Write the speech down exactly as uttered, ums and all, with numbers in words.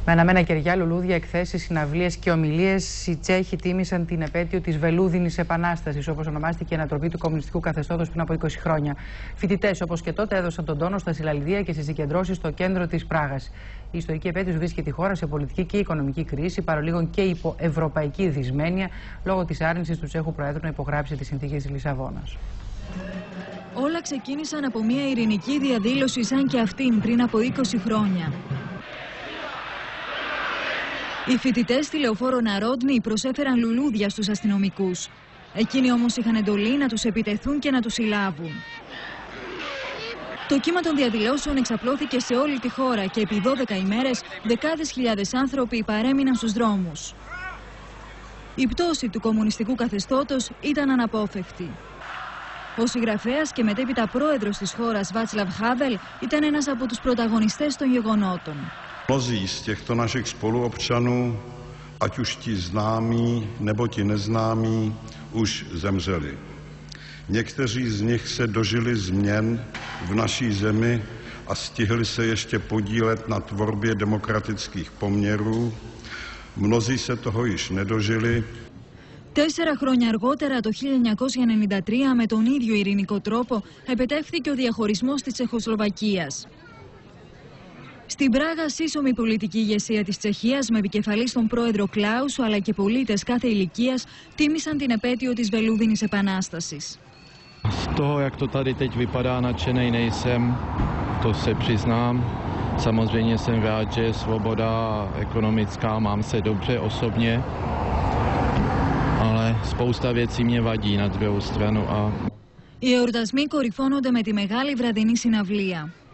Με αναμένα κεριά, λουλούδια, εκθέσεις, συναυλίες και ομιλίες, οι Τσέχοι τίμησαν την επέτειο της Βελούδινης Επανάστασης, όπως ονομάστηκε η ανατροπή του κομμουνιστικού καθεστώτος πριν από είκοσι χρόνια. Φοιτητές, όπως και τότε, έδωσαν τον τόνο στα συλλαλητήρια και στις συγκεντρώσεις στο κέντρο της Πράγας. Η ιστορική επέτειος βρίσκεται τη χώρα σε πολιτική και οικονομική κρίση, παρολίγων και υπό ευρωπαϊκή δυσμένεια, λόγω της άρνησης του Τσέχου Προέδρου να υπογράψει τις συνθήκες της Λισαβόνας. Όλα ξεκίνησαν από μια ειρηνική διαδήλωση σαν και αυτήν πριν από είκοσι χρόνια. Οι φοιτητές στη λεωφόρο Ναρόντνη προσέφεραν λουλούδια στους αστυνομικούς. Εκείνοι όμως είχαν εντολή να τους επιτεθούν και να τους συλλάβουν. Το κύμα των διαδηλώσεων εξαπλώθηκε σε όλη τη χώρα και επί δώδεκα ημέρες δεκάδες χιλιάδες άνθρωποι παρέμειναν στους δρόμους. Η πτώση του κομμουνιστικού καθεστώτος ήταν αναπόφευκτη. Ο συγγραφέας και μετέπειτα πρόεδρος της χώρας Václav Havel ήταν ένας από τους πρωταγωνιστές των γεγονότων. Mnozí z těchto našich spoluobčanů, ať už ti známí nebo ti neznámí, už zemřeli. Někteří z nich se dožili změn v naší zemi a stihli se ještě podílet na tvorbě demokratických poměrů. Mnozí se toho již nedožili. Τέσσερα χρόνια αργότερα, το χίλια εννιακόσια ενενήντα τρία, με τον ίδιο ειρηνικό τρόπο, επετεύχθηκε ο διαχωρισμός της Τσεχοσλοβακίας. Στην Πράγα, σύσσωμη πολιτική ηγεσία της Τσεχίας, με επικεφαλής τον πρόεδρο Κλάουσο, αλλά και πολίτες κάθε ηλικίας, τίμησαν την επέτειο της Βελούδινης Επανάστασης. Z toho, jak to tady teď vypadá, nadšenej nejsem, to se přiznám. Samozřejmě jsem rád, že je svoboda ekonomická, mám se dobře osobně, ale spousta věcí mě vadí na druhou stranu. A... Οι εορτασμοί κορυφώνονται με τη μεγάλη βραδινή συναυλία.